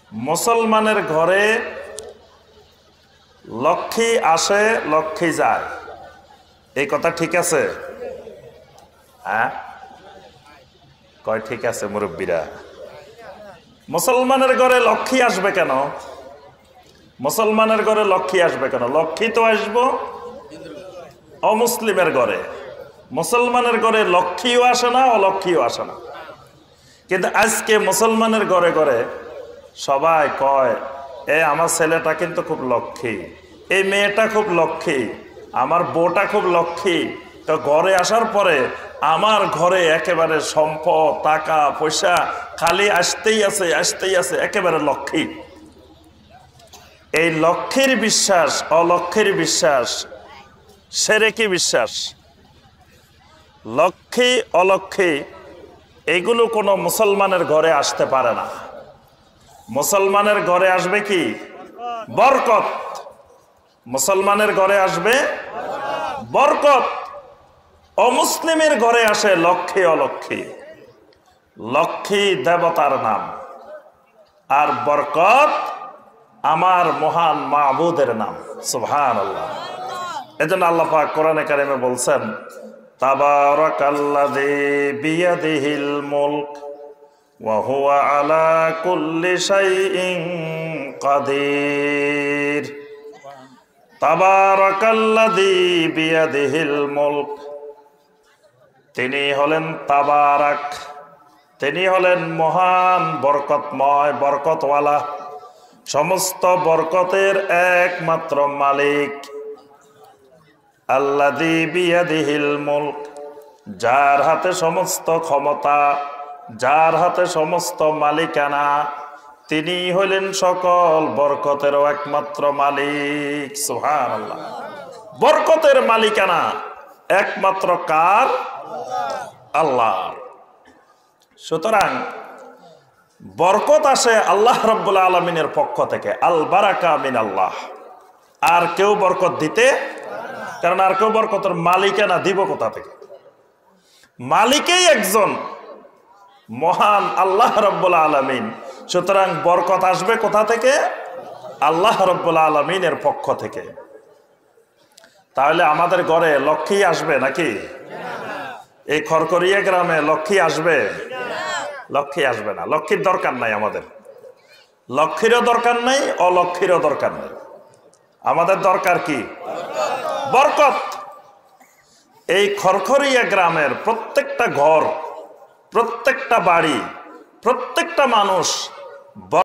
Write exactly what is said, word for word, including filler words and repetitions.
মুসলমানের ঘরে লক্ষ্মী আসে লক্ষ্মী যায়, এই কথা ঠিক আছে? হ্যাঁ কয় ঠিক আছে মুরব্বীরা? মুসলমানের ঘরে লক্ষ্মী আসবে কেন? মুসলমানের ঘরে লক্ষ্মী আসবে কেন? লক্ষ্মী তো আসবো অমুসলিমের ঘরে, মুসলমানের ঘরে লক্ষ্মীও আসে না, অলক্ষ্মীও আসে না। কিন্তু আজকে মুসলমানের ঘরে ঘরে সবাই কয়, এ আমার ছেলেটা কিন্তু খুব লক্ষ্মী, এই মেয়েটা খুব লক্ষ্মী, আমার বউটা খুব লক্ষ্মী। তো ঘরে আসার পরে আমার ঘরে একেবারে সম্পদ টাকা পয়সা খালি আসতেই আছে আসতেই আছে, একেবারে লক্ষ্মী। এই লক্ষ্মীর বিশ্বাস অলক্ষ্মীর বিশ্বাস সেরেকি বিশ্বাস। লক্ষ্মী অলক্ষ্মী এগুলো কোনো মুসলমানের ঘরে আসতে পারে না। মুসলমানের ঘরে আসবে কি? বরকত। মুসলমানের ঘরে আসবে বরকত। অমুসলিমের ঘরে আসে লক্ষ্মী অলক্ষ্মী। লক্ষ্মী দেবতার নাম, আর বরকত আমার মহান মাবুদের নাম। সুবহানাল্লাহ। এজন্য আল্লাহ পাক কোরআনে কারিমে বলছেন, তাবারাকাল্লাযী বিয়াদিহিল মুলক ওয়া হুয়া আলা কুল্লি শাইইন কাদির। তাবারাকাল্লাযী বিয়াদিহিল মুলক, তিনি হলেন তাবারাক, তিনি হলেন মহান বরকতময় বরকতওয়ালা, সমস্ত বরকতের একমাত্র মালিক। আল্লাযী বিয়াদিহিল মুলক, যার হাতে সমস্ত ক্ষমতা, যার হাতে সমস্ত মালিকানা, তিনি হলেন সকল বরকতেরও একমাত্র মালিক। সুবহানাল্লাহ। বরকতের মালিকানা একমাত্র কার? আল্লাহর। সুতরাং বরকত আসে আল্লাহ রাব্বুল আলামিনের পক্ষ থেকে, আল বারাকা মিনাল্লাহ। আর কেউ বরকত দিতে, কারণ আর কেউ বরকতের মালিকানা দিব কোথা থেকে? মালিকেই একজন, মহান আল্লাহ রাব্বুল আলামিন। সুতরাং বরকত আসবে কোথা থেকে? আল্লাহ রাব্বুল আলামিনের পক্ষ থেকে। তাহলে আমাদের ঘরে লক্ষ্মী আসবে নাকি? এই খড়খড়িয়া গ্রামে লক্ষ্মী আসবে? লক্ষ্মী আসবে না। লক্ষ্মীর দরকার নাই আমাদের, লক্ষ্মীরও দরকার নাই, অলক্ষ্মীরও দরকার নাই। আমাদের দরকার কি? বরকত। এই খড়খড়িয়া গ্রামের প্রত্যেকটা ঘর, প্রত্যেকটা বাড়ি, প্রত্যেকটা মানুষ